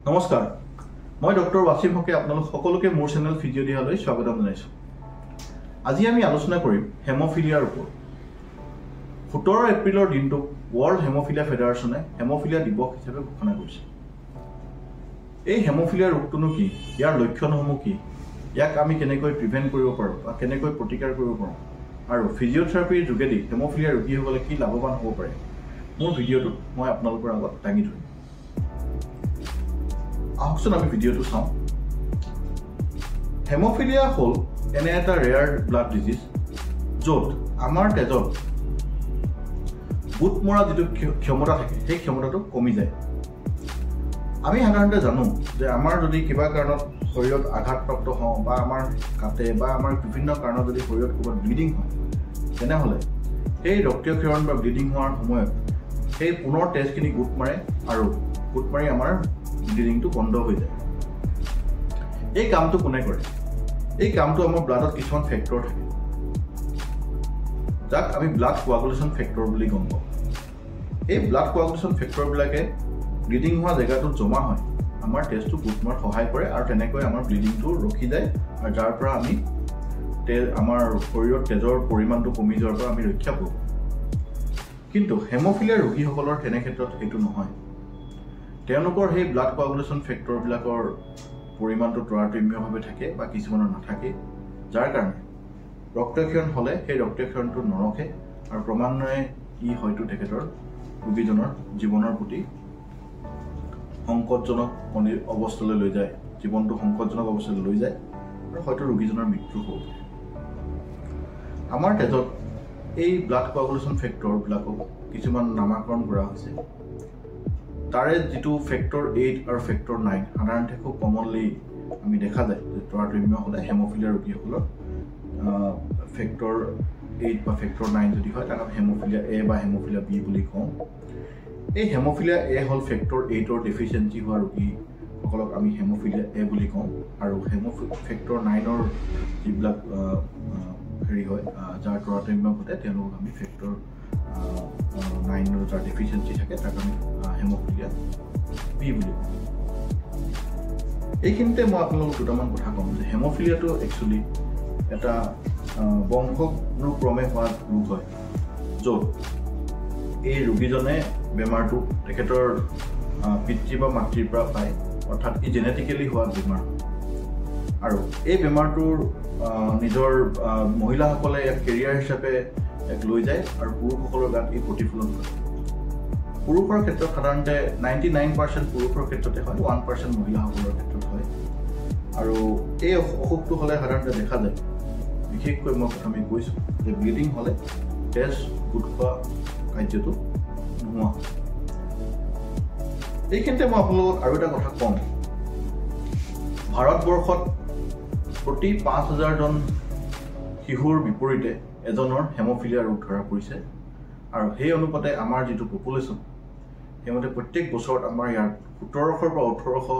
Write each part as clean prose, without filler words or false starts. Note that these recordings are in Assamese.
নমস্কাৰ মই ডক্টৰ ৱাসিম হকে আপোনালোক সকলোকে মোৰ চেনেল ফিজিঅডিয়ালৈ স্বাগতম জনাইছো। আজি আমি আলোচনা কৰিম হেমোফিলিয়াৰ ওপৰত। 17 এপ্ৰিলৰ দিনটো ৱৰ্ল্ড হেমোফিলিয়া ফেডাৰেশ্যনে হেমোফিলিয়া দিৱস হিচাপে ঘোষণা কৰিছে। এই হেমোফিলিয়া ৰোগটোনো কি, ইয়াৰ লক্ষণসমূহ কি, ইয়াক আমি কেনেকৈ প্ৰিভেন্ট কৰিব পাৰোঁ বা কেনেকৈ প্ৰতিকাৰ কৰিব পাৰোঁ আৰু ফিজিঅথেৰাপিৰ যোগেদি হেমোফিলিয়া ৰোগীসকলে কি লাভৱান হ'ব পাৰে, মোৰ ভিডিঅ'টোত মই আপোনালোকৰ আগত দাঙি ধৰিম। আহকচোন আমি ভিডিঅ'টো চাওঁ। হেমোফিলিয়া হ'ল এনে এটা ৰেয়াৰ ব্লাড ডিজিজ য'ত আমাৰ তেজত বুট মৰা যিটো ক্ষমতা থাকে সেই ক্ষমতাটো কমি যায়। আমি সাধাৰণতে জানো যে আমাৰ যদি কিবা কাৰণত শৰীৰত আঘাতপ্ৰাপ্ত হওঁ বা আমাৰ কাটে বা আমাৰ বিভিন্ন কাৰণত যদি শৰীৰত ক'ৰবাত ব্লিডিং হয়, তেনেহ'লে সেই ৰক্তক্ষৰণ বা ব্লিডিং হোৱাৰ সময়ত সেই পুনৰ তেজখিনি গোট মাৰে আৰু গোট মাৰি আমাৰ ব্লিডিংটো বন্ধ হৈ যায়। এই কামটো কোনে কৰে? এই কামটো আমাৰ ব্লাডত কিছুমান ফেক্টৰ থাকে যাক আমি ব্লাড কোৱাগুলেশ্যন ফেক্টৰ বুলি গম পাওঁ। এই ব্লাড কোৱাগুলেশ্যন ফেক্টৰবিলাকে ব্লিডিং হোৱা জেগাটোত জমা হয় আমাৰ তেজটো গোট মৰাত সহায় কৰে আৰু তেনেকৈ আমাৰ ব্লিডিংটো ৰখি যায় আৰু যাৰ পৰা আমি আমাৰ শৰীৰত তেজৰ পৰিমাণটো কমি যোৱাৰ পৰা আমি ৰক্ষা পাওঁ। কিন্তু হেমোফিলিয়া ৰোগীসকলৰ তেনে ক্ষেত্ৰত সেইটো নহয়। তেওঁলোকৰ সেই ব্লাড কোৱাগুলেশ্যন ফেক্টৰবিলাকৰ পৰিমাণটো তাৰতম্যভাৱে থাকে বা কিছুমানৰ নাথাকে, যাৰ কাৰণে ৰক্তক্ষৰণ হ'লে সেই ৰক্তক্ষৰণটো নৰখে আৰু ক্ৰমান্বয়ে ই হয়তো তেখেতৰ ৰোগীজনৰ জীৱনৰ প্ৰতি সংকটজনক অৱস্থালৈ লৈ যায়, জীৱনটো সংকটজনক অৱস্থালৈ লৈ যায় আৰু হয়তো ৰোগীজনৰ মৃত্যু হ'ব পাৰে। আমাৰ তেজত এই ব্লাড কোৱাগুলেশ্যন ফেক্টৰবিলাকক কিছুমান নামাকৰণ কৰা হৈছে। তাৰে যিটো ফেক্টৰ 8 আৰু ফেক্টৰ 9 সাধাৰণতে খুব কমনলি আমি দেখা যায় যে তাৰতম্য হ'লে হেমোফিলিয়া ৰোগীসকলৰ ফেক্টৰ 8 বা ফেক্টৰ 9 যদি হয় তাক আমি হেমোফিলিয়া এ বা হেমোফিলিয়া বি বুলি কওঁ। এই হেমোফিলিয়া এ হ'ল ফেক্টৰ 8ৰ ডেফিচিয়েঞ্চি হোৱা ৰোগীসকলক আমি হেমোফিলিয়া এ বুলি কওঁ আৰু ফেক্টৰ 9ৰ যিবিলাক হয় যাৰ তাৰতম্য ঘটে তেওঁলোকক আমি ফেক্টৰ 9ৰ যাৰ ডেফিচিয়েঞ্চি থাকে তাক আমি হেমোফিলিয়া বি বুলি কওঁ। এইখিনিতে মই আপোনালোকক দুটামান কথা ক'ম যে হেমোফিলিয়াটো একচুৱেলি এটা বংশানুক্ৰমে হোৱা ৰোগ হয় য'ত এই ৰোগীজনে বেমাৰটো তেখেতৰ পিতৃ বা মাতৃৰ পৰা পায়, অৰ্থাৎ ই জেনেটিকেলি হোৱা বেমাৰ। আৰু এই বেমাৰটোৰ নিজৰ মহিলাসকলে ইয়াক কেৰিয়াৰ হিচাপে লৈ যায় আৰু পুৰুষসকলৰ গাত ই প্ৰতিফলন কৰে। পুৰুষৰ ক্ষেত্ৰত সাধাৰণতে 99% পুৰুষৰ ক্ষেত্ৰতে হয়, 1% মহিলাসকলৰ ক্ষেত্ৰত হয়। আৰু এই অসুখটো হ'লে সাধাৰণতে দেখা যায়, বিশেষকৈ মই প্ৰথমে কৈছোঁ যে ব্লিডিং হ'লে তেজ গোট খোৱা কাৰ্যটো নোহোৱা হয়। এইখিনিতে মই আপোনালোকক আৰু এটা কথা ক'ম। ভাৰতবৰ্ষত প্ৰতি 5,000জন শিশুৰ বিপৰীতে এজনৰ হেমোফিলিয়া ৰোগ ধৰা পৰিছে আৰু সেই অনুপাতে আমাৰ যিটো পপুলেশ্যন সেইমতে প্ৰত্যেক বছৰত আমাৰ ইয়াত 1700 পৰা 1800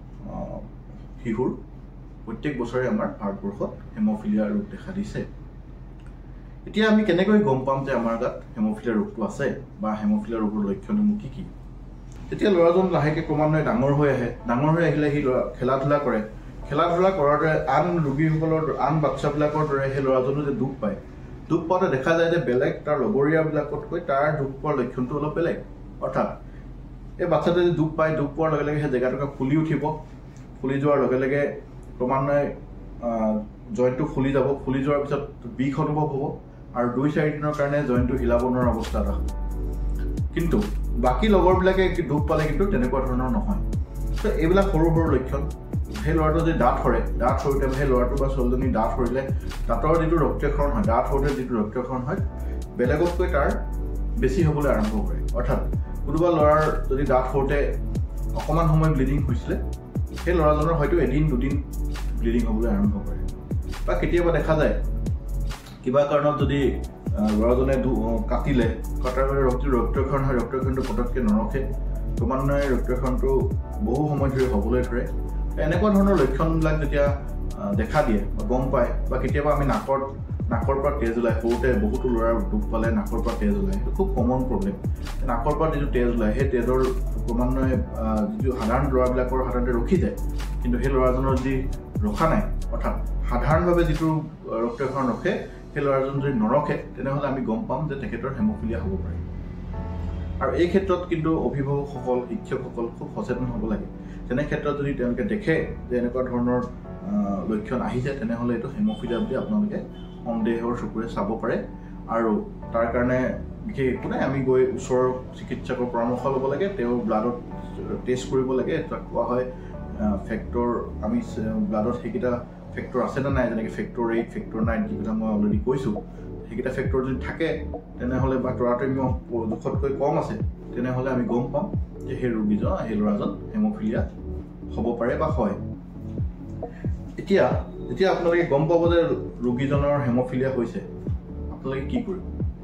শিশুৰ প্ৰত্যেক বছৰে আমাৰ ভাৰতবৰ্ষত হেমোফিলিয়া ৰোগ দেখা দিছে। এতিয়া আমি কেনেকৈ গম পাম যে আমাৰ গাত হেমোফিলিয়া ৰোগটো আছে বা হেমোফিলিয়া ৰোগৰ লক্ষণসমূহ কি কি? যেতিয়া ল'ৰাজন লাহেকৈ ক্ৰমান্বয়ে ডাঙৰ হৈ আহে, ডাঙৰ হৈ আহিলে সি খেলা ধূলা কৰে, খেলা ধূলা কৰাৰ দৰে আন ৰোগীসকলৰ আন বাচ্চাবিলাকৰ দৰে সেই ল'ৰাজনো যে দুখ পায়, দুখ পাওঁতে দেখা যায় যে বেলেগ তাৰ লগৰীয়াবিলাকতকৈ তাৰ দুখ পোৱাৰ লক্ষণটো অলপ বেলেগ। অৰ্থাৎ এই বাচ্চাটোৱে যদি দুখ পায়, দুখ পোৱাৰ লগে লগে সেই জেগাটোকে ফুলি উঠিব, ফুলি যোৱাৰ লগে লগে ক্ৰমান্বয়ে জইণ্টটো ফুলি যাব, ফুলি যোৱাৰ পিছত বিষ অনুভৱ হ'ব আৰু 2-4 দিনৰ কাৰণে জইণ্টটো হিলাব নোৱাৰা অৱস্থা এটা হ'ব। কিন্তু বাকী লগৰবিলাকে দুখ পালে কিন্তু তেনেকুৱা ধৰণৰ নহয়। তো এইবিলাক সৰু সৰু লক্ষণ। সেই ল'ৰাটো যদি দাঁত সৰে, দাঁত সৰোতে সেই ল'ৰাটো বা ছোৱালীজনী দাঁত সৰিলে দাঁতৰ যিটো ৰক্তক্ষৰণ হয়, দাঁত সৰোতে যিটো ৰক্তক্ষৰণ হয় বেলেগতকৈ তাৰ বেছি হ'বলৈ আৰম্ভ কৰে। অৰ্থাৎ কোনোবা ল'ৰাৰ যদি দাঁত সৰোতে অকণমান সময় ব্লিডিং হৈছিলে, সেই ল'ৰাজনৰ হয়তো 1-2 দিন ব্লিডিং হ'বলৈ আৰম্ভ কৰে। বা কেতিয়াবা দেখা যায় কিবা কাৰণত যদি ল'ৰাজনে কাটিলে, কটাৰ বাবে ৰক্তক্ষৰণ হয়, ৰক্তক্ষৰণটো পটককৈ নৰখে, ক্ৰমান্বয়ে ৰক্তক্ষৰণটো বহু সময় ধৰি হ'বলৈ ধৰে। এনেকুৱা ধৰণৰ লক্ষণবিলাক যেতিয়া দেখা দিয়ে বা গম পায় বা কেতিয়াবা আমি নাকত নাকৰ পৰা তেজ ওলায় সৰুতে বহুতো ল'ৰাৰ দুখ পালে নাকৰ পৰা তেজ ওলায় এইটো খুব কমন প্ৰব্লেম নাকৰ পৰা যিটো তেজ ওলায় সেই তেজৰ ক্ৰমান্বয়ে যিটো সাধাৰণ ল'ৰাবিলাকৰ সাধাৰণতে ৰখি যায় কিন্তু সেই ল'ৰাজনৰ যদি ৰখা নাই অৰ্থাৎ সাধাৰণভাৱে যিটো ৰক্তক্ষৰণ ৰখে সেই ল'ৰাজন যদি নৰখে তেনেহ'লে আমি গম পাম যে তেখেতৰ হেম'ফিলিয়া হ'ব পাৰে আৰু এই ক্ষেত্ৰত কিন্তু অভিভাৱকসকল শিক্ষকসকল খুব সচেতন হ'ব লাগে তেনে ক্ষেত্ৰত যদি তেওঁলোকে দেখে যে এনেকুৱা ধৰণৰ লক্ষণ আহিছে তেনেহ'লে এইটো হেম'ফিলিয়া বুলি আপোনালোকে সন্দেহৰ চকুৰে চাব পাৰে আৰু তাৰ কাৰণে বিশেষ একো নাই আমি গৈ ওচৰৰ চিকিৎসকৰ পৰামৰ্শ ল'ব লাগে তেওঁৰ ব্লাডত টেষ্ট কৰিব লাগে তাক কোৱা হয় ফেক্টৰ আমি ব্লাডত সেইকেইটা ফেক্টৰ আছে নে নাই যেনেকৈ ফেক্টৰ 8 ফেক্টৰ 9 যিকেইটা মই অলৰেডি কৈছোঁ সেইকেইটা ফেক্টৰ যদি থাকে তেনেহ'লে বা তৰাতম্য জোখতকৈ কম আছে তেনেহ'লে আমি গম পাম যে সেই ৰোগীজন সেই ল'ৰাজন হেম'ফিলিয়া হ'ব পাৰে বা হয় এতিয়া যেতিয়া আপোনালোকে গম পাব যে ৰোগীজনৰ হেম'ফিলিয়া হৈছে আপোনালোকে কি কৰিব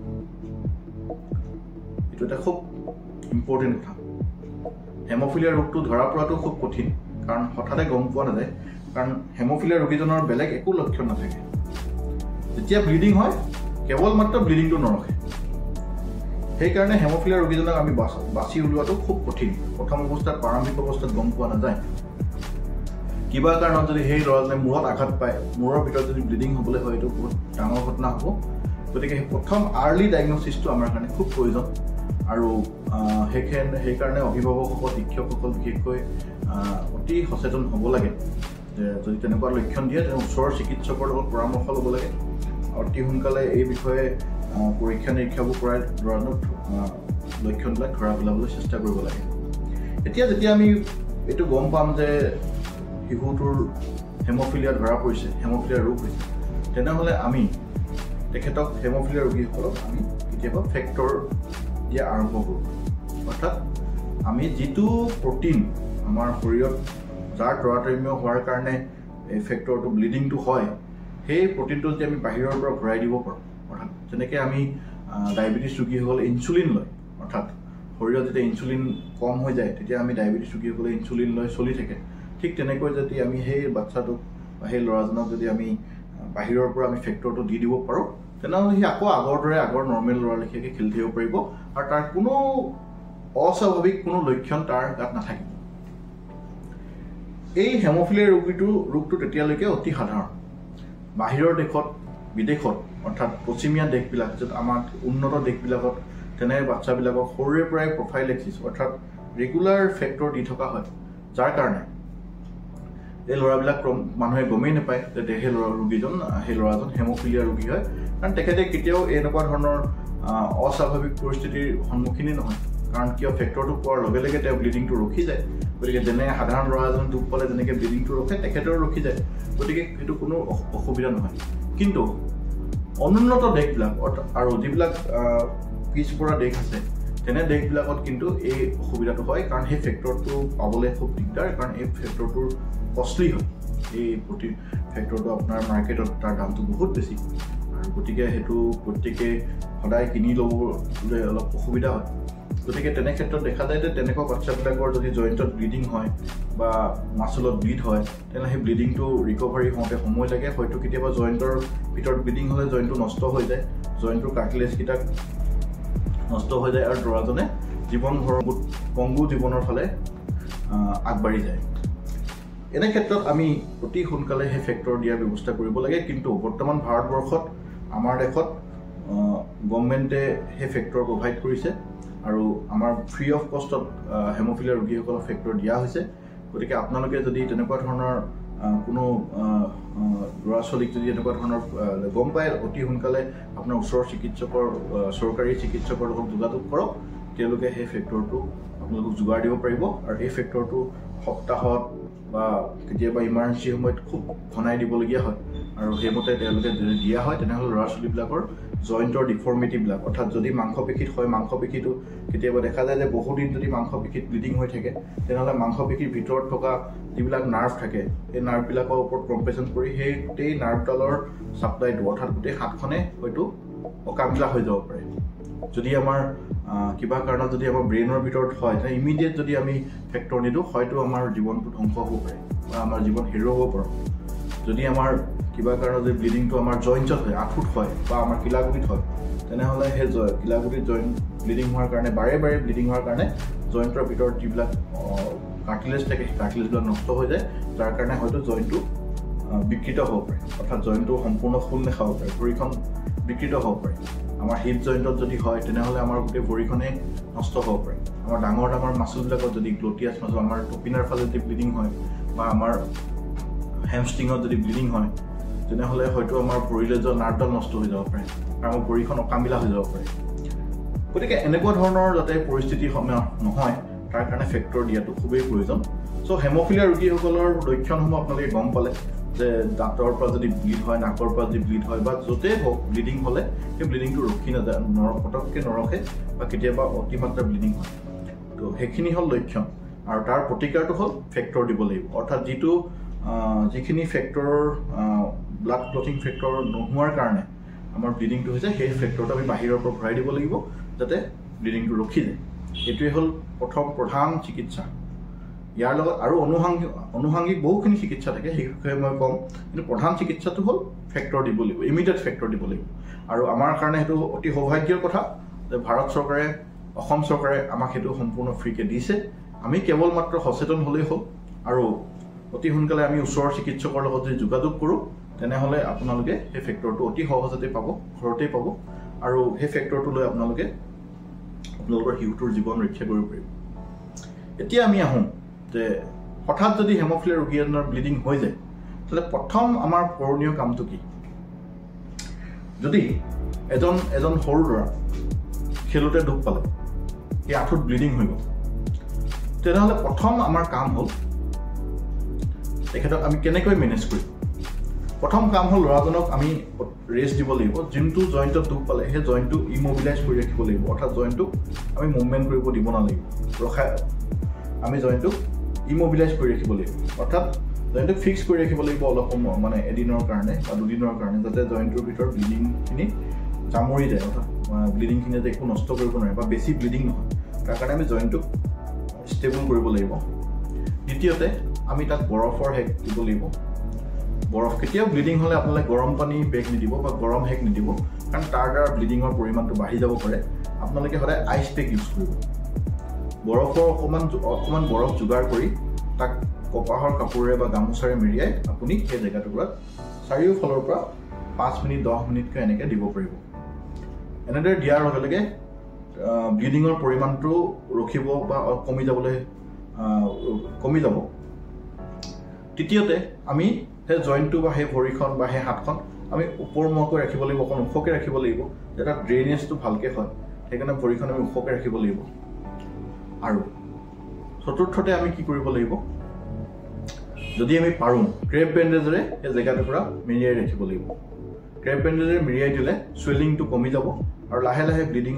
এইটো এটা খুব ইম্পৰ্টেণ্ট কথা হেম'ফিলিয়া ৰোগটো ধৰা পৰাটো খুব কঠিন কাৰণ হঠাতে গম পোৱা নাযায় কাৰণ হেম'ফিলিয়া ৰোগীজনৰ বেলেগ একো লক্ষণ নাথাকে যেতিয়া ব্লিডিং হয় কেৱল মাত্ৰ ব্লিডিংটো নৰখে সেইকাৰণে হেম'ফিলিয়া ৰোগীজনক আমি বাছি উলিওৱাটো খুব কঠিন প্ৰথম অৱস্থাত প্ৰাৰম্ভিক অৱস্থাত গম পোৱা নাযায় কিবা কাৰণত যদি সেই ল'ৰাজনে মূৰত আঘাত পায় মূৰৰ ভিতৰত যদি ব্লিডিং হ'বলৈ হয় এইটো বহুত ডাঙৰ ঘটনা হ'ব গতিকে সেই প্ৰথম আৰ্লি ডায়েগনচিছটো আমাৰ কাৰণে খুব প্ৰয়োজন আৰু সেইকাৰণে অভিভাৱকসকল শিক্ষকসকল বিশেষকৈ অতি সচেতন হ'ব লাগে যে যদি তেনেকুৱা লক্ষণ দিয়ে তেনে ওচৰৰ চিকিৎসকৰ লগত পৰামৰ্শ ল'ব লাগে অতি সোনকালে এই বিষয়ে পৰীক্ষা নিৰীক্ষাবোৰ কৰাই ল'ৰাজনক লক্ষণবিলাক ধৰা পেলাবলৈ চেষ্টা কৰিব লাগে এতিয়া যেতিয়া আমি এইটো গম পাম যে শিশুটোৰ হেম'ফিলিয়া ধৰা পৰিছে হেম'ফিলিয়া ৰোগ হৈছে তেনেহ'লে আমি তেখেতক হেম'ফিলিয়া ৰোগীসকলক আমি কেতিয়াবা ফেক্টৰ দিয়া আৰম্ভ কৰোঁ অৰ্থাৎ আমি যিটো প্ৰটিন আমাৰ শৰীৰত যাৰ তৰাতম্য হোৱাৰ কাৰণে এই ফেক্টৰটো ব্লিডিংটো হয় সেই প্ৰটিনটো যদি আমি বাহিৰৰ পৰা ঘূৰাই দিব পাৰোঁ অৰ্থাৎ যেনেকৈ আমি ডায়েবেটিছ ৰোগীসকলে ইনচুলিন লয় অৰ্থাৎ শৰীৰত যেতিয়া ইনচুলিন কম হৈ যায় তেতিয়া আমি ডায়েবেটিছ ৰোগীসকলে ইনচুলিন লৈ চলি থাকে ঠিক তেনেকৈ যদি আমি সেই বাচ্চাটোক বা সেই ল'ৰাজনক যদি আমি বাহিৰৰ পৰা আমি ফেক্টৰটো দি দিব পাৰোঁ তেনেহ'লে সি আকৌ আগৰ দৰে আগৰ নৰ্মেল ল'ৰা লেখীয়াকৈ খেলি থাকিব পাৰিব আৰু তাৰ কোনো অস্বাভাৱিক কোনো লক্ষণ তাৰ গাত নাথাকিব এই হেম'ফিলিয়া ৰোগটো তেতিয়ালৈকে অতি সাধাৰণ বাহিৰৰ দেশত বিদেশত অৰ্থাৎ পশ্চিমীয়া দেশবিলাক য'ত আমাৰ উন্নত দেশবিলাকত তেনে বাচ্চাবিলাকক সৰুৰে পৰাই প্ৰফাইলেক্সিছ অৰ্থাৎ ৰেগুলাৰ ফেক্টৰ দি থকা হয় যাৰ কাৰণে এই ল'ৰাবিলাক মানুহে গমেই নাপায় যে সেই ল'ৰাজন হেম'ফিলিয়া ৰোগী হয় কাৰণ তেখেতে কেতিয়াও এনেকুৱা ধৰণৰ অস্বাভাৱিক পৰিস্থিতিৰ সন্মুখীনেই নহয় কাৰণ কিয় ফেক্টৰটো পোৱাৰ লগে লগে তেওঁ ব্লিডিংটো ৰখি যায় গতিকে যেনে সাধাৰণ ল'ৰা এজন দুখ পালে যেনেকৈ ব্লিডিংটো ৰখে তেখেতেও ৰখি যায় গতিকে সেইটো কোনো অসুবিধা নহয় কিন্তু অনুন্নত দেশবিলাক আৰু যিবিলাক পিছপৰা দেশ আছে তেনে দেশবিলাকত কিন্তু এই অসুবিধাটো হয় কাৰণ সেই ফেক্টৰটো পাবলৈ খুব দিগদাৰ কাৰণ এই ফেক্টৰটোৰ কষ্টলি হয় এই ফেক্টৰটো আপোনাৰ মাৰ্কেটত তাৰ দামটো বহুত বেছি আৰু গতিকে সেইটো প্ৰত্যেকে সদায় কিনি ল'বলৈ অলপ অসুবিধা হয় গতিকে তেনে ক্ষেত্ৰত দেখা যায় যে তেনেকুৱা বাচ্চাবিলাকৰ যদি জইণ্টত ব্লিডিং হয় বা মাচুলত ব্লিড হয় তেনেহ'লে সেই ব্লিডিংটো ৰিকভাৰী হওঁতে সময় লাগে হয়তো কেতিয়াবা জইণ্টৰ ভিতৰত ব্লিডিং হ'লে জইণ্টটো নষ্ট হৈ যায় জইণ্টটোৰ কাৰ্টিলেজকেইটা নষ্ট হৈ যায় আৰু ল'ৰাজনে জীৱনভৰ পংগু জীৱনৰ ফালে আগবাঢ়ি যায় এনে ক্ষেত্ৰত আমি অতি সোনকালে সেই ফেক্টৰ দিয়াৰ ব্যৱস্থা কৰিব লাগে কিন্তু বৰ্তমান ভাৰতবৰ্ষত আমাৰ দেশত গভৰ্ণমেণ্টে সেই ফেক্টৰ প্ৰভাইড কৰিছে আৰু আমাৰ ফ্ৰী অফ কষ্টত হেম'ফিলিয়া ৰোগীসকলক ফেক্টৰ দিয়া হৈছে গতিকে আপোনালোকে যদি তেনেকুৱা ধৰণৰ কোনো ল'ৰা ছোৱালীক যদি এনেকুৱা ধৰণৰ গম পায় অতি সোনকালে আপোনাৰ ওচৰৰ চিকিৎসকৰ চৰকাৰী চিকিৎসকৰ লগত যোগাযোগ কৰক তেওঁলোকে সেই ফেক্টৰটো আপোনালোকক যোগাৰ দিব পাৰিব আৰু এই ফেক্টৰটো সপ্তাহত বা কেতিয়াবা ইমাৰ্জেঞ্চি সময়ত খুব ঘনাই দিবলগীয়া হয় আৰু সেইমতে তেওঁলোকে যদি দিয়া হয় তেনেহ'লে ল'ৰা ছোৱালীবিলাকৰ জইণ্টৰ ডিফৰ্মিটিবিলাক অৰ্থাৎ যদি মাংসপেশীত হয় মাংসপেশীটো কেতিয়াবা দেখা যায় যে বহুদিন যদি মাংসপেশীত ব্লিডিং হৈ থাকে তেনেহ'লে মাংসপেশীৰ ভিতৰত থকা যিবিলাক নাৰ্ভ থাকে সেই নাৰ্ভবিলাকৰ ওপৰত কম্প্ৰেছন কৰি সেই গোটেই নাৰ্ভডালৰ ছাপ্লাইটো অৰ্থাৎ গোটেই হাতখনে হয়তো অকামিলা হৈ যাব পাৰে যদি আমাৰ কিবা কাৰণত যদি আমাৰ ব্ৰেইনৰ ভিতৰত হয় তেনে ইমিডিয়েট যদি আমি ফেক্টৰ নিদিওঁ হয়তো আমাৰ জীৱনটো ধ্বংস হ'ব পাৰে বা আমাৰ জীৱন হেৰুৱাব পাৰোঁ যদি আমাৰ কিবা কাৰণত যদি ব্লিডিংটো আমাৰ জইণ্টত হয়, আঁঠুত হয় বা আমাৰ কিলাগুটিত হয়, তেনেহ'লে সেই কিলাগুটিত জইণ্ট ব্লিডিং হোৱাৰ কাৰণে বাৰে বাৰে ব্লিডিং হোৱাৰ কাৰণে জইণ্টৰ ভিতৰত যিবিলাক কাৰ্টিলেজ থাকে সেই কাৰ্টিলেজবিলাক নষ্ট হৈ যায়, যাৰ কাৰণে হয়তো জইণ্টটো বিকৃত হ'ব পাৰে, অৰ্থাৎ জইণ্টটো সম্পূৰ্ণ খোল নাখাব পাৰে, ভৰিখন বিকৃত হ'ব পাৰে। আমাৰ হিপ জইণ্টত যদি হয় তেনেহ'লে আমাৰ গোটেই ভৰিখনেই নষ্ট হ'ব পাৰে। আমাৰ ডাঙৰ ডাঙৰ মাচুলবিলাকত যদি গ্ল'টিয়াছ মাচুল, আমাৰ টপিনাৰ ফালে যদি ব্লিডিং হয় বা আমাৰ হেমষ্ট্ৰিঙত যদি ব্লিডিং হয়, তেনেহ'লে হয়তো আমাৰ ভৰিলৈ যোৱা নাৰ্ভডাল নষ্ট হৈ যাব পাৰে আৰু আমাৰ ভৰিখন অকামিলা হৈ যাব পাৰে। গতিকে এনেকুৱা ধৰণৰ যাতে পৰিস্থিতি নহয় তাৰ কাৰণে ফেক্টৰ দিয়াটো খুবেই প্ৰয়োজন। চ' হেম'ফিলিয়া ৰোগীসকলৰ লক্ষণসমূহ আপোনালোকে গম পালে যে দাঁতৰ পৰা যদি ব্লিড হয়, নাকৰ পৰা যদি ব্লিড হয় বা য'তেই হওক ব্লিডিং হ'লে সেই ব্লিডিংটো ৰখি নাযায়, পটককৈ নৰখে বা কেতিয়াবা অতিমাত্ৰা ব্লিডিং হয়। তো সেইখিনি হ'ল লক্ষণ আৰু তাৰ প্ৰতিকাৰটো হ'ল ফেক্টৰ দিব লাগিব, অৰ্থাৎ যিখিনি ফেক্টৰৰ ব্লাড ক্লটিং ফেক্টৰ নোহোৱাৰ কাৰণে আমাৰ ব্লিডিংটো হৈছে সেই ফেক্টৰটো আমি বাহিৰৰ পৰা ভৰাই দিব লাগিব যাতে ব্লিডিংটো ৰখি যায়। এইটোৱে হ'ল প্ৰধান চিকিৎসা। ইয়াৰ লগত আৰু অনুষাংগিক বহুখিনি চিকিৎসা থাকে, সেই বিষয়ে মই ক'ম, কিন্তু প্ৰধান চিকিৎসাটো হ'ল ফেক্টৰ দিব লাগিব, ইমিডিয়েট ফেক্টৰ দিব লাগিব। আৰু আমাৰ কাৰণে সেইটো অতি সৌভাগ্যৰ কথা যে ভাৰত চৰকাৰে, অসম চৰকাৰে আমাক সেইটো সম্পূৰ্ণ ফ্ৰীকৈ দিছে। আমি কেৱল মাত্ৰ সচেতন হ'লেই হ'ল আৰু অতি সোনকালে আমি ওচৰৰ চিকিৎসকৰ লগত যদি যোগাযোগ কৰোঁ তেনেহ'লে আপোনালোকে সেই ফেক্টৰটো অতি সহজতে পাব, ঘৰতেই পাব আৰু সেই ফেক্টৰটো লৈ আপোনালোকৰ শিশুটোৰ জীৱন ৰক্ষা কৰিব পাৰিব। এতিয়া আমি আহোঁ যে হঠাৎ যদি হেম'ফিলিয়া ৰোগী এজনৰ ব্লিডিং হৈ যায়, তেতিয়াহ'লে প্ৰথম আমাৰ কৰণীয় কামটো কি? যদি এজন সৰু ল'ৰা খেলোঁতে দুখ পালে, সেই আঁঠুত ব্লিডিং হৈ গ'ল, তেনেহ'লে প্ৰথম আমাৰ কাম হ'ল তেখেতক আমি কেনেকৈ মেনেজ কৰিম। প্ৰথম কাম হ'ল ল'ৰাজনক আমি ৰেষ্ট দিব লাগিব। যোনটো জইণ্টত দুখ পালে সেই জইণ্টটো ইম'বিলাইজ কৰি ৰাখিব লাগিব, অৰ্থাৎ জইণ্টটোক আমি মুভমেণ্ট কৰিব দিব নালাগিব, আমি জইণ্টটোক ইম'বিলাইজ কৰি ৰাখিব লাগিব, অৰ্থাৎ জইণ্টটোক ফিক্স কৰি ৰাখিব লাগিব অলপ সময়, মানে এদিনৰ কাৰণে বা দুদিনৰ কাৰণে, যাতে জইণ্টটোৰ ভিতৰত ব্লিডিংখিনি জামৰি যায়, অৰ্থাৎ ব্লিডিংখিনি যাতে একো নষ্ট কৰিব নোৱাৰে বা বেছি ব্লিডিং নহয়, তাৰ কাৰণে আমি জইণ্টটোক ষ্টেবল কৰিব লাগিব। দ্বিতীয়তে আমি তাক বৰফৰ হেক দিব লাগিব। বৰফ কেতিয়াও ব্লিডিং হ'লে আপোনালোকে গৰম পানী বেগ নিদিব বা গৰম হেক নিদিব, কাৰণ তাৰ দ্বাৰা ব্লিডিঙৰ পৰিমাণটো বাঢ়ি যাব পাৰে। আপোনালোকে সদায় আইচ পেক ইউজ কৰিব। বৰফৰ অকণমান বৰফ যোগাৰ কৰি তাক কপাহৰ কাপোৰেৰে বা গামোচাৰে মেৰিয়াই আপুনি সেই জেগাটুকুৰাত চাৰিওফালৰ পৰা 5 মিনিট 10 মিনিটকৈ এনেকৈ দিব পাৰিব। এনেদৰে দিয়াৰ লগে লগে ব্লিডিঙৰ পৰিমাণটো ৰখিব বা কমি যাব। তৃতীয়তে আমি সেই জইণ্টটো বা সেই ভৰিখন বা সেই হাতখন আমি ওপৰমুৱাকৈ ৰাখিব লাগিব, অকণ ওখকৈ ৰাখিব লাগিব, যাতে ড্ৰেইনেজটো ভালকৈ হয়, সেইকাৰণে ভৰিখন আমি ওখকৈ ৰাখিব লাগিব। আৰু চতুৰ্থতে আমি কি কৰিব লাগিব, যদি আমি পাৰোঁ ক্ৰেপ বেণ্ডেজেৰে সেই জেগাটুকুৰা মেৰিয়াই ৰাখিব লাগিব। ক্ৰেপ বেণ্ডেজেৰে মেৰিয়াই দিলে চুৱেলিংটো কমি যাব আৰু লাহে লাহে ব্লিডিং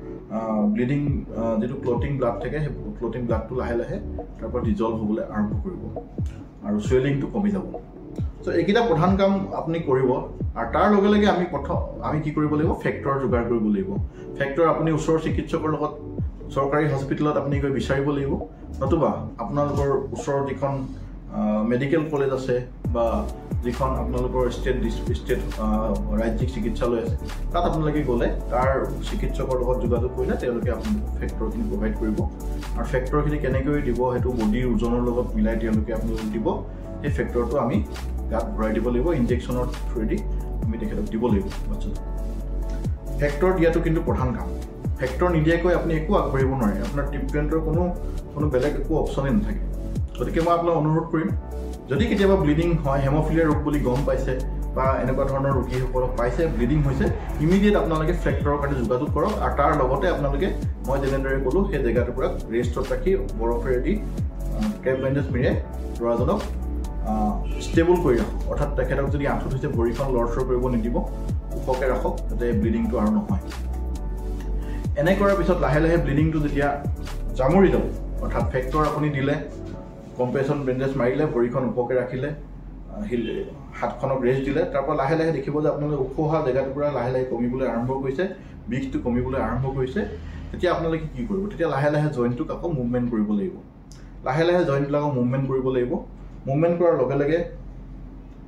যিটো ক্লটিং ব্লাড থাকে সেই ক্লটিং ব্লাডটো লাহে লাহে তাৰ পৰা ডিজল্ভ হ'বলৈ আৰম্ভ কৰিব আৰু চুৱেলিংটো কমি যাব। চ' এইকেইটা প্ৰধান কাম আপুনি কৰিব। আৰু তাৰ লগে লগে আমি কি কৰিব লাগিব, ফেক্টৰ যোগাৰ কৰিব লাগিব। ফেক্টৰ আপুনি ওচৰৰ চিকিৎসকৰ লগত চৰকাৰী হস্পিটেলত আপুনি গৈ বিচাৰিব লাগিব, নতুবা আপোনালোকৰ ওচৰৰ যিখন মেডিকেল কলেজ আছে বা যিখন আপোনালোকৰ ষ্টেট ৰাজ্যিক চিকিৎসালয় আছে তাত আপোনালোকে গ'লে তাৰ চিকিৎসকৰ লগত যোগাযোগ কৰিলে তেওঁলোকে আপোনালোকক ফেক্টৰখিনি প্ৰভাইড কৰিব। আৰু ফেক্টৰখিনি কেনেকৈ দিব সেইটো বডিৰ ওজনৰ লগত মিলাই তেওঁলোকে আপোনালোকক দিব। সেই ফেক্টৰটো আমি গাত ভৰাই দিব লাগিব, ইনজেকশ্যনৰ থ্ৰুৱেদি আমি তেখেতক দিব লাগিব বাচ্ছাটো। ফেক্টৰ দিয়াটো কিন্তু প্ৰধান কাম। ফেক্টৰ নিদিয়াকৈ আপুনি একো আগবাঢ়িব নোৱাৰে, আপোনাৰ ট্ৰিটমেণ্টৰ কোনো বেলেগ একো অপশ্যনেই নাথাকে। গতিকে মই আপোনাক অনুৰোধ কৰিম, যদি কেতিয়াবা ব্লিডিং হয়, হেম'ফিলিয়া ৰোগ বুলি গম পাইছে বা এনেকুৱা ধৰণৰ ৰোগীসকলক পাইছে ব্লিডিং হৈছে, ইমিডিয়েট আপোনালোকে ফেক্টৰৰ কাৰণে যোগাযোগ কৰক। আৰু তাৰ লগতে আপোনালোকে মই যেনেদৰে ক'লোঁ সেই জেগাটুকুৰাক ৰেষ্টত ৰাখি বৰফেৰে দি ক্ৰেপ বেণ্ডেজ মেৰিয়াই ল'ৰাজনক ষ্টেবল কৰি ৰাখক, অৰ্থাৎ তেখেতক যদি আঁঠুত হৈছে ভৰিখন লৰচৰ কৰিব নিদিব, ওখকৈ ৰাখক যাতে ব্লিডিংটো আৰু নহয়। এনে কৰাৰ পিছত লাহে লাহে ব্লিডিংটো যেতিয়া জামৰি যাব, অৰ্থাৎ ফেক্টৰ আপুনি দিলে, কম্প্ৰেছন বেণ্ডেজ মাৰিলে, ভৰিখন ওখকৈ ৰাখিলে, হাতখনক ৰেষ্ট দিলে, তাৰপৰা লাহে লাহে দেখিব যে আপোনালোকে ওখ হোৱা জেগাটুকুৰা লাহে লাহে কমিবলৈ আৰম্ভ কৰিছে, বিষটো কমিবলৈ আৰম্ভ কৰিছে। তেতিয়া আপোনালোকে কি কৰিব, তেতিয়া লাহে লাহে জইণ্টটোক আকৌ মুভমেণ্ট কৰিব লাগিব। লাহে লাহে জইণ্টবিলাকক মুভমেণ্ট কৰিব লাগিব। মুভমেণ্ট কৰাৰ লগে লগে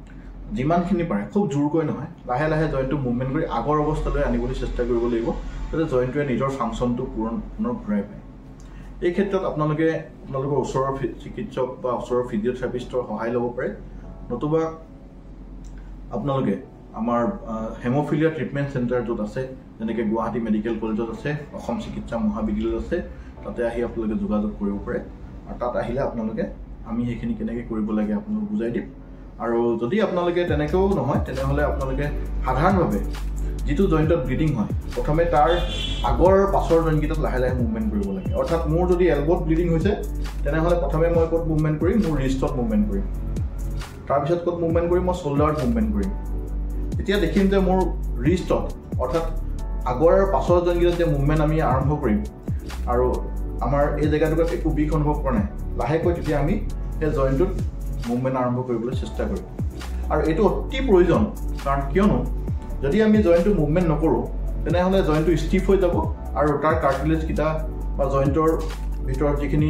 যিমানখিনি পাৰে খুব জোৰকৈ নহয় লাহে লাহে জইণ্টটো মুভমেণ্ট কৰি আগৰ অৱস্থালৈ আনিবলৈ চেষ্টা কৰিব লাগিব যাতে জইণ্টটোৱে নিজৰ ফাংচনটো পুনৰ ঘূৰাই পায় এই ক্ষেত্ৰত আপোনালোকৰ ওচৰৰ চিকিৎসক বা ওচৰৰ ফিজিঅ'থেৰাপিষ্টৰ সহায় ল'ব পাৰে নতুবা আপোনালোকে আমাৰ হেমোফিলিয়া ট্ৰিটমেণ্ট চেণ্টাৰ য'ত আছে যেনেকৈ গুৱাহাটী মেডিকেল কলেজত আছে অসম চিকিৎসা মহাবিদ্যালয়ত আছে তাতে আহি আপোনালোকে যোগাযোগ কৰিব পাৰে আৰু তাত আহিলে আপোনালোকে আমি সেইখিনি কেনেকৈ কৰিব লাগে আপোনালোক বুজাই দিম আৰু যদি আপোনালোকে তেনেকৈও নহয় তেনেহ'লে আপোনালোকে সাধাৰণভাৱে যিটো জইণ্টত ব্লিডিং হয় প্ৰথমে তাৰ আগৰ পাছৰ জইণ্টকেইটাত লাহে লাহে মুভমেণ্ট কৰিব লাগে অৰ্থাৎ মোৰ যদি এলব'ত ব্লিডিং হৈছে তেনেহ'লে প্ৰথমে মই ক'ত মুভমেণ্ট কৰিম মোৰ ৰিষ্টত মুভমেণ্ট কৰিম তাৰপিছত ক'ত মুভমেণ্ট কৰিম মই শ্বল্ডাৰত মুভমেণ্ট কৰিম এতিয়া দেখিম যে মোৰ ৰিষ্টত অৰ্থাৎ আগৰ পাছৰ জইণ্টকেইটাত যে মুভমেণ্ট আমি আৰম্ভ কৰিম আৰু আমাৰ এই জেগাটোত একো বিষ অনুভৱ কৰা নাই লাহেকৈ তেতিয়া আমি সেই জইণ্টটোত মুভমেণ্ট আৰম্ভ কৰিবলৈ চেষ্টা কৰিম আৰু এইটো অতি প্ৰয়োজন কাৰণ কিয়নো যদি আমি জইণ্টটো মুভমেণ্ট নকৰোঁ তেনেহ'লে জইণ্টটো ষ্টিফ হৈ যাব আৰু তাৰ কাৰ্টিলেজকেইটা বা জইণ্টৰ ভিতৰত যিখিনি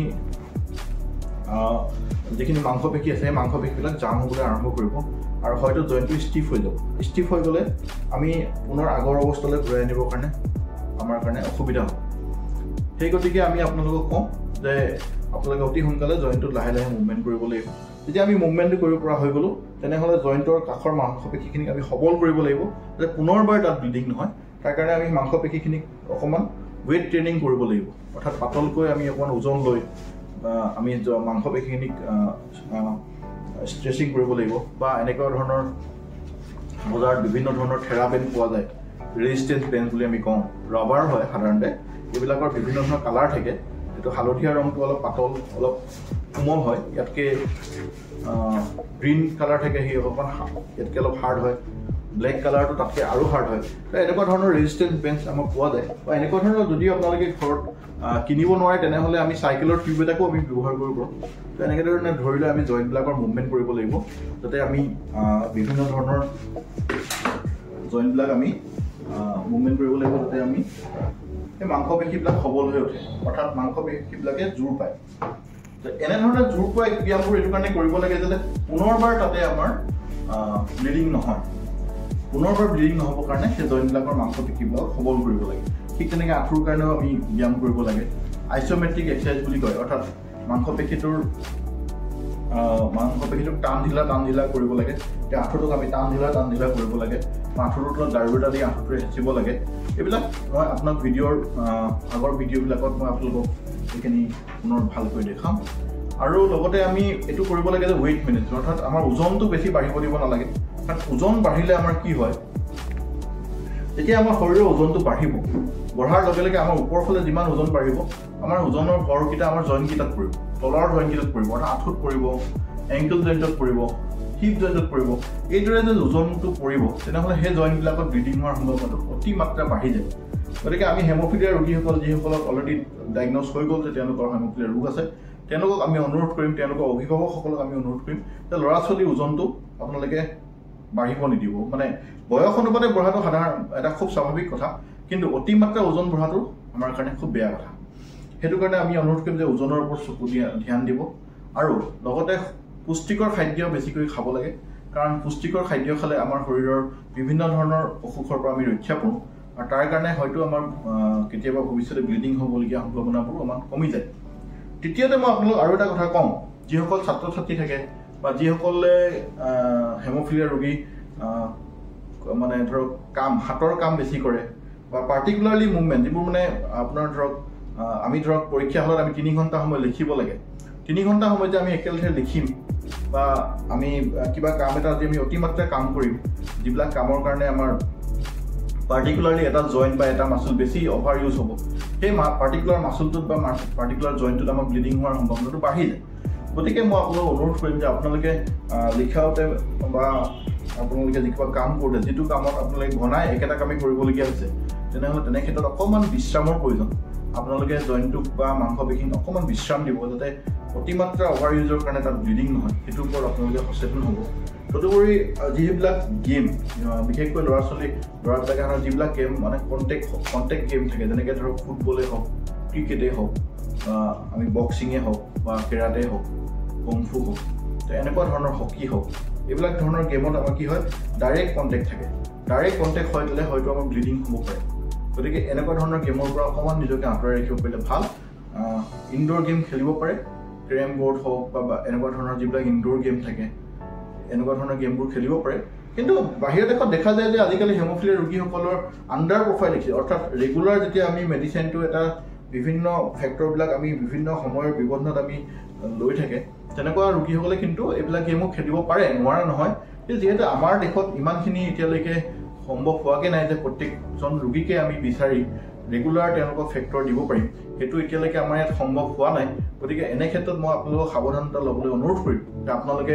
মাংসপেশী আছে সেই মাংসপেশীবিলাক জাম হ'বলৈ আৰম্ভ কৰিব আৰু হয়তো জইণ্টটো ষ্টিফ হৈ যাব ষ্টিফ হৈ গ'লে আমি পুনৰ আগৰ অৱস্থালৈ ঘূৰাই আনিবৰ কাৰণে আমাৰ কাৰণে অসুবিধা হ'ব সেই গতিকে আমি আপোনালোকক কওঁ যে আপোনালোকে অতি সোনকালে জইণ্টটোত লাহে লাহে মুভমেণ্ট কৰিব লাগিব যেতিয়া আমি মুভমেণ্টটো কৰিব পৰা হৈ গ'লোঁ তেনেহ'লে জইণ্টৰ কাষৰ মাংসপেশীখিনিক আমি সবল কৰিব লাগিব যাতে পুনৰবাৰ তাত ব্লিডিং নহয় তাৰ কাৰণে আমি মাংসপেশীখিনিক অকণমান ৱেইট ট্ৰেইনিং কৰিব লাগিব অৰ্থাৎ পাতলকৈ আমি অকণমান ওজন লৈ আমি মাংসপেশীখিনিক ষ্ট্ৰেচিং কৰিব লাগিব বা এনেকুৱা ধৰণৰ বজাৰত বিভিন্ন ধৰণৰ থেৰাপেণ্ড পোৱা যায় ৰেজিষ্টেঞ্চ বেণ্ড বুলি আমি কওঁ ৰাবাৰ হয় সাধাৰণতে এইবিলাকৰ বিভিন্ন ধৰণৰ কালাৰ থাকে এইটো হালধীয়া ৰংটো অলপ পাতল অলপ কোমল হয় ইয়াতকৈ গ্ৰীণ কালাৰ থাকে সি অকণমান ইয়াতকৈ অলপ হাৰ্ড হয় ব্লেক কালাৰটো তাতকৈ আৰু হাৰ্ড হয় তো এনেকুৱা ধৰণৰ ৰেজিষ্টেঞ্চ বেঞ্চ আমাক পোৱা যায় বা এনেকুৱা ধৰণৰ যদি আপোনালোকে ঘৰত কিনিব নোৱাৰে তেনেহ'লে আমি চাইকেলৰ টিউব এটাকো আমি ব্যৱহাৰ কৰিব পাৰোঁ তো এনেকৈ ধৰণে ধৰি লৈ আমি জইণ্টবিলাকৰ মুভমেণ্ট কৰিব লাগিব যাতে আমি বিভিন্ন ধৰণৰ জইণ্টবিলাক আমি মুভমেণ্ট কৰিব লাগিব যাতে আমি সেই মাংসপেশীবিলাক সবল হৈ উঠে অৰ্থাৎ মাংসপেশীবিলাকে জোৰ পায় এনেধৰণে জোৰ পোৱা ব্যায়ামবোৰ এইটো কাৰণে কৰিব লাগে যাতে পুনৰবাৰ তাতে আমাৰ ব্লিডিং নহয় পুনৰবাৰ ব্লিডিং নহ'বৰ কাৰণে সেই জইণ্টবিলাকৰ মাংসপেশীবিলাক সবল কৰিব লাগে ঠিক তেনেকৈ আঁঠুৰ কাৰণেও আমি ব্যায়াম কৰিব লাগে আইচ'মেট্ৰিক এক্সাৰচাইজ বুলি কয় অৰ্থাৎ মাংসপেশীটোক টান ঢিলা কৰিব লাগে এতিয়া আঁঠুটোক আমি টান ঢিলা কৰিব লাগে আঁঠুটোৰ তলত গাৰু এটা দি আঁঠুটোৰে হেঁচিব লাগে এইবিলাক মই আপোনাক আগৰ ভিডিঅ'বিলাকত মই আপোনালোকক এইখিনি পুনৰ ভালকৈ দেখাম আৰু লগতে আমি এইটো কৰিব লাগে যে ৱেইট মেনেজমেণ্ট অৰ্থাৎ আমাৰ ওজনটো বেছি বাঢ়িব দিব নালাগে কাৰণ ওজন বাঢ়িলে আমাৰ কি হয় যেতিয়া আমাৰ শৰীৰৰ ওজনটো বাঢ়িব বঢ়াৰ লগে লগে আমাৰ ওপৰৰ ফালে যিমান ওজন বাঢ়িব আমাৰ ওজনৰ ভৰকেইটা আমাৰ জইণ্টকেইটাত পৰিব তলৰ জইণ্টকেইটাত পৰিব অৰ্থাৎ আঁঠুত পৰিব এংকল জইণ্টত পৰিব হিপ জইণ্টত পৰিব এইদৰে যে ওজনটো পৰিব তেনেহ'লে সেই জইণ্টবিলাকত ব্লিডিং হোৱাৰ সম্ভাৱনাটো অতিমাত্ৰা বাঢ়ি যায় গতিকে আমি হেমোফিলিয়া ৰোগীসকল যিসকলক অলৰেডি ডায়েগন'জ হৈ গ'ল যে তেওঁলোকৰ হেমোফিলিয়া ৰোগ আছে তেওঁলোকক আমি অনুৰোধ কৰিম তেওঁলোকৰ অভিভাৱকসকলক আমি অনুৰোধ কৰিম যে ল'ৰা ছোৱালীৰ ওজনটো আপোনালোকে বাঢ়িব নিদিব মানে বয়স অনুপাতে বঢ়াটো সাধাৰণ এটা খুব স্বাভাৱিক কথা কিন্তু অতিমাত্ৰা ওজন বঢ়াটো আমাৰ কাৰণে খুব বেয়া কথা সেইটো কাৰণে আমি অনুৰোধ কৰিম যে ওজনৰ ওপৰত চকু ধ্যান দিব আৰু লগতে পুষ্টিকৰ খাদ্য বেছিকৈ খাব লাগে কাৰণ পুষ্টিকৰ খাদ্য খালে আমাৰ শৰীৰৰ বিভিন্ন ধৰণৰ অসুখৰ পৰা আমি ৰক্ষা পাওঁ আৰু তাৰ কাৰণে হয়তো আমাৰ কেতিয়াবা ভৱিষ্যতে ব্লিডিং হ'বলগীয়া সম্ভাৱনাবোৰ আমাৰ কমি যায় তৃতীয়তে মই আপোনালোক আৰু এটা কথা কওঁ যিসকল ছাত্ৰ ছাত্ৰী থাকে বা যিসকলে হেমোফিলিয়া ৰোগী মানে ধৰক হাতৰ কাম বেছি কৰে বা পাৰ্টিকুলাৰলি মুভমেণ্ট যিবোৰ মানে আপোনাৰ ধৰক আমি ধৰক পৰীক্ষা হলত আমি 3 ঘণ্টা সময় লিখিব লাগে 3 ঘণ্টা সময় যে আমি একেলগে লিখিম বা আমি কিবা কাম এটা যদি আমি অতিমাত্ৰা কাম কৰিম যিবিলাক কামৰ কাৰণে আমাৰ পাৰ্টিকুলাৰলি এটা জইণ্ট বা এটা মাচুল বেছি অভাৰ ইউজ হ'ব সেই পাৰ্টিকুলাৰ মাচুলটোত বা পাৰ্টিকুলাৰ জইণ্টটোত আমাৰ ব্লিডিং হোৱাৰ সম্ভাৱনাটো বাঢ়ি যায় গতিকে মই আপোনালোকক অনুৰোধ কৰিম যে আপোনালোকে লিখাওঁতে বা আপোনালোকে যি কিবা কাম কৰোঁতে যিটো কামত আপোনালোকে ঘনাই একেটা কামেই কৰিবলগীয়া হৈছে তেনেহ'লে তেনে ক্ষেত্ৰত অকণমান বিশ্ৰামৰ প্ৰয়োজন আপোনালোকে জইণ্টটোক বা মাংসপেশীক অকণমান বিশ্ৰাম দিব যাতে অতিমাত্ৰা অভাৰ ইউজৰ কাৰণে তাত ব্লিডিং নহয় সেইটোৰ ওপৰত আপোনালোকে সচেতন হ'ব তদুপৰি যিবিলাক গেম বিশেষকৈ ল'ৰা-ছোৱালীবিলাকে যিবিলাক গেম মানে কণ্টেক্ট গেম থাকে যেনেকৈ ধৰক ফুটবলেই হওক ক্ৰিকেটেই হওক আমি বক্সিঙেই হওক বা কেৰাটেই হওক কংফু হওক তো এনেকুৱা ধৰণৰ হকী হওক এইবিলাক ধৰণৰ গেমত আমাৰ কি হয় ডাইৰেক্ট কণ্টেক্ট থাকে ডাইৰেক্ট কণ্টেক্ট হৈ গ'লে হয়তো আমাৰ ব্লিডিং হ'ব পাৰে গতিকে এনেকুৱা ধৰণৰ গেমৰ পৰা অকণমান নিজকে আঁতৰাই ৰাখিব পাৰিলে ভাল ইনডোৰ গেম খেলিব পাৰে কেৰম বৰ্ড হওক বা এনেকুৱা ধৰণৰ যিবিলাক ইনডোৰ গেম থাকে এনেকুৱা ধৰণৰ গেমবোৰ খেলিব পাৰে কিন্তু বাহিৰৰ দেশত দেখা যায় যে আজিকালি হেমোফিলিয়া ৰোগীসকলৰ আণ্ডাৰ প্ৰফাইল দেখিছে অৰ্থাৎ ৰেগুলাৰ যেতিয়া আমি মেডিচিনটো এটা বিভিন্ন ফেক্টৰবিলাক আমি বিভিন্ন সময়ৰ ব্যৱধানত আমি লৈ থাকে তেনেকুৱা ৰোগীসকলে কিন্তু এইবিলাক গেমো খেলিব পাৰে নোৱাৰা নহয় যিহেতু আমাৰ দেশত ইমানখিনি এতিয়ালৈকে সম্ভৱ হোৱাকৈ নাই যে প্ৰত্যেকজন ৰোগীকে আমি বিচাৰি ৰেগুলাৰ তেওঁলোকক ফেক্টৰ দিব পাৰিম সেইটো এতিয়ালৈকে আমাৰ ইয়াত সম্ভৱ হোৱা নাই গতিকে এনে ক্ষেত্ৰত মই আপোনালোকক সাৱধানতা ল'বলৈ অনুৰোধ কৰিম যে আপোনালোকে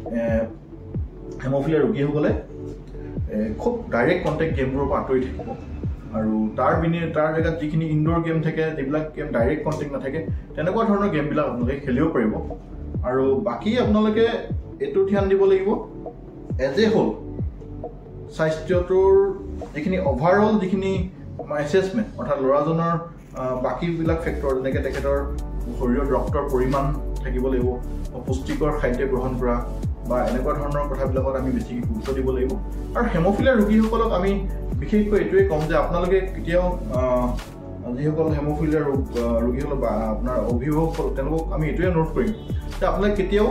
হেমোফিলিয়া ৰোগীসকলে খুব ডাইৰেক্ট কণ্টেক্ট গেমবোৰৰ পৰা আঁতৰি থাকিব আৰু তাৰ জেগাত যিখিনি ইনডোৰ গেম থাকে যিবিলাক গেম ডাইৰেক্ট কণ্টেক্ট নাথাকে তেনেকুৱা ধৰণৰ গেমবিলাক আপোনালোকে খেলিব পাৰিব আৰু বাকী আপোনালোকে এইটো ধ্যান দিব লাগিব এজ এ হোল স্বাস্থ্যটোৰ যিখিনি অভাৰঅল যিখিনি এছেছমেণ্ট অৰ্থাৎ ল'ৰাজনৰ বাকীবিলাক ফেক্টৰ যেনেকৈ তেখেতৰ শৰীৰত ৰক্তৰ পৰিমাণ থাকিব লাগিব পুষ্টিকৰ খাদ্য গ্ৰহণ কৰা বা এনেকুৱা ধৰণৰ কথাবিলাকত আমি বেছিকৈ গুৰুত্ব দিব লাগিব আৰু হেমোফিলিয়া ৰোগীসকলক আমি বিশেষকৈ এইটোৱে ক'ম যে আপোনালোকে কেতিয়াও যিসকল হেমোফিলিয়া ৰোগীসকল বা আপোনাৰ অভিভাৱকসকল তেওঁলোকক আমি এইটোৱে অনুৰোধ কৰিম যে আপোনালোকে কেতিয়াও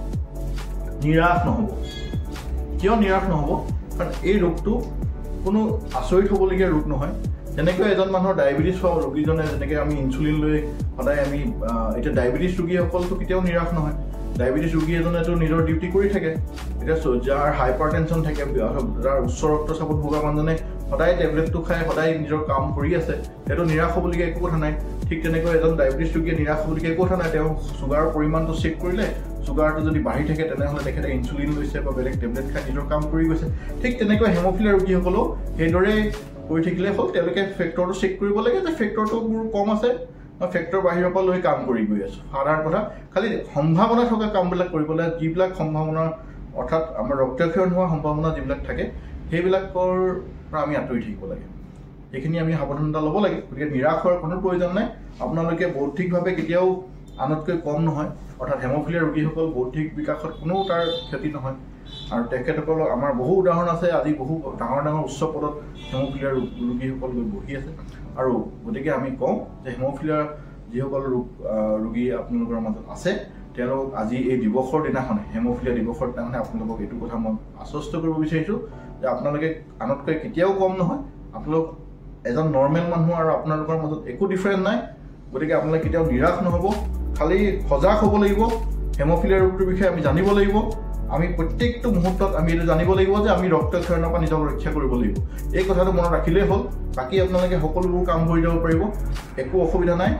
নিৰাশ নহ'ব কিয় নিৰাশ নহ'ব কাৰণ এই ৰোগটো কোনো আচৰিত হ'বলগীয়া ৰোগ নহয় যেনেকৈ এজন মানুহৰ ডায়েবেটিছ হোৱা ৰোগীজনে যেনেকৈ আমি ইনচুলিন লৈ সদায় আমি এতিয়া ডায়েবেটিছ ৰোগীসকলতো কেতিয়াও নিৰাশ নহয় ডায়েবেটিছ ৰোগী এজনেতো নিজৰ ডিউটি কৰি থাকে এতিয়া যাৰ হাইপাৰ টেনশ্যন থাকে যাৰ উচ্চ ৰক্তচাপত ভোগা মানুহজনে সদায় টেবলেটটো খাই সদায় নিজৰ কাম কৰি আছে সেইটো নিৰাশ হ'বলগীয়া একো কথা নাই ঠিক তেনেকৈ এজন ডায়েবেটিছ ৰোগীয়ে নিৰাশ হ'বলগীয়া একো কথা নাই তেওঁ চুগাৰৰ পৰিমাণটো চেক কৰিলে চুগাৰটো যদি বাঢ়ি থাকে তেনেহ'লে তেখেতে ইনচুলিন লৈছে বা বেলেগ টেবলেট খাই নিজৰ কাম কৰি গৈছে ঠিক তেনেকৈ হেমোফিলিয়া ৰোগীসকলেও সেইদৰে কৰি থাকিলে হ'ল তেওঁলোকে ফেক্টৰটো চেক কৰিব লাগে যে ফেক্টৰটো মোৰ কম আছে মই ফেক্টৰ বাহিৰৰ পৰা লৈ কাম কৰি গৈ আছোঁ সাধাৰণ কথা খালি সম্ভাৱনা থকা কামবিলাক কৰিবলৈ যিবিলাক সম্ভাৱনা অৰ্থাৎ আমাৰ ৰক্তক্ষৰণ হোৱাৰ সম্ভাৱনা যিবিলাক থাকে সেইবিলাকৰ পৰা আমি আঁতৰি থাকিব লাগে এইখিনি আমি সাৱধানতা ল'ব লাগে গতিকে নিৰাশ হোৱাৰ কোনো প্ৰয়োজন নাই আপোনালোকে বৌদ্ধিকভাৱে কেতিয়াও আনতকৈ কম নহয় অৰ্থাৎ হেমোফিলিয়া ৰোগীসকল বৌদ্ধিক বিকাশত কোনো তাৰ ক্ষতি নহয় আৰু তেখেতসকলক আমাৰ বহু উদাহৰণ আছে আজি বহু ডাঙৰ ডাঙৰ উচ্চ পদত হেমোফিলিয়া ৰোগীসকল গৈ বহি আছে আৰু গতিকে আমি কওঁ যে হেমোফিলিয়া যিসকল ৰোগী আপোনালোকৰ মাজত আছে তেওঁলোকক আজি এই দিৱসৰ দিনাখনে হেমোফিলিয়া দিৱসৰ দিনাখনে আপোনালোকক এইটো কথা মই আশ্বস্ত কৰিব বিচাৰিছোঁ যে আপোনালোকে আনতকৈ কেতিয়াও কম নহয় আপোনালোক এজন নৰ্মেল মানুহ আৰু আপোনালোকৰ মাজত একো ডিফাৰেঞ্চ নাই গতিকে আপোনালোকে কেতিয়াও নিৰাশ নহ'ব খালি সজাগ হ'ব লাগিব হেমোফিলিয়া ৰোগটোৰ বিষয়ে আমি জানিব লাগিব আমি প্ৰত্যেকটো মুহূৰ্তত আমি এইটো জানিব লাগিব যে আমি ৰক্তক্ষৰণৰ পৰা নিজক ৰক্ষা কৰিব লাগিব এই কথাটো মনত ৰাখিলেই হ'ল বাকী আপোনালোকে সকলোবোৰ কাম কৰি যাব পাৰিব একো অসুবিধা নাই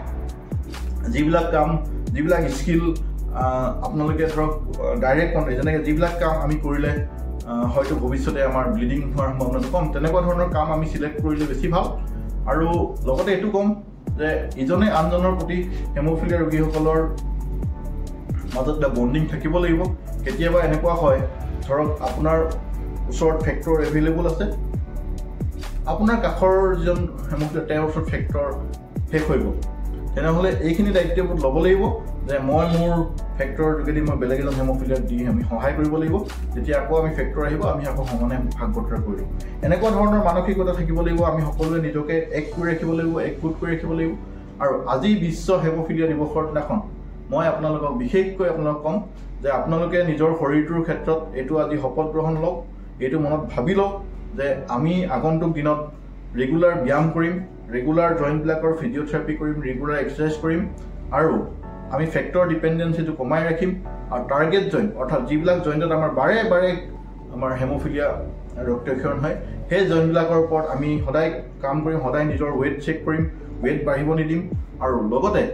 যিবিলাক স্কিল আপোনালোকে ধৰক ডাইৰেক্ট কণ্টেক্ট যেনেকৈ যিবিলাক কাম আমি কৰিলে হয়তো ভৱিষ্যতে আমাৰ ব্লিডিং হোৱাৰ সম্ভাৱনাটো কম তেনেকুৱা ধৰণৰ কাম আমি চিলেক্ট কৰিলে বেছি ভাল আৰু লগতে এইটো ক'ম যে ইজনে আনজনৰ প্ৰতি হেমোফিলিয়া ৰোগীসকলৰ মাজত এটা বণ্ডিং থাকিব লাগিব কেতিয়াবা এনেকুৱা হয় ধৰক আপোনাৰ ওচৰত ফেক্টৰ এভেইলেবল আছে আপোনাৰ কাষৰ যিজন হেমোফিলিয়া তেওঁৰ ওচৰত ফেক্টৰ শেষ হৈ গ'ল তেনেহ'লে এইখিনি দায়িত্ববোধ ল'ব লাগিব যে মই মোৰ ফেক্টৰৰ যোগেদি মই বেলেগ এজন হেমোফিলিয়াক দি আমি সহায় কৰিব লাগিব যেতিয়া আকৌ আমি ফেক্টৰ আহিব আমি আকৌ সমানে ভাগ বতৰা কৰি দিম এনেকুৱা ধৰণৰ মানসিকতা থাকিব লাগিব আমি সকলোৱে নিজকে এক কৰি ৰাখিব লাগিব একগোট কৰি ৰাখিব লাগিব আৰু আজি বিশ্ব হেমোফিলিয়া দিৱসৰ দিনাখন মই আপোনালোকক বিশেষকৈ আপোনালোকক ক'ম যে আপোনালোকে নিজৰ শৰীৰটোৰ ক্ষেত্ৰত এইটো আজি শপত গ্ৰহণ লওক এইটো মনত ভাবি লওক যে আমি আগন্তুক দিনত ৰেগুলাৰ ব্যায়াম কৰিম ৰেগুলাৰ জইণ্টবিলাকৰ ফিজিঅ'থেৰাপি কৰিম ৰেগুলাৰ এক্সাৰচাইজ কৰিম আৰু আমি ফেক্টৰ ডিপেণ্ডেঞ্চিটো কমাই ৰাখিম আৰু টাৰ্গেট জইণ্ট অৰ্থাৎ যিবিলাক জইণ্টত আমাৰ বাৰে বাৰে আমাৰ হেমোফিলিয়া ৰক্তক্ষৰণ হয় সেই জইণ্টবিলাকৰ ওপৰত আমি সদায় কাম কৰিম সদায় নিজৰ ৱেইট চেক কৰিম ৱেইট বাঢ়িব নিদিম আৰু লগতে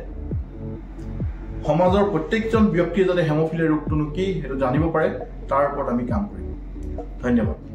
সমাজৰ প্ৰত্যেকজন ব্যক্তিয়ে যাতে হেমোফিলিয়া ৰোগটোনো কি সেইটো জানিব পাৰে তাৰ ওপৰত আমি কাম কৰিম ধন্যবাদ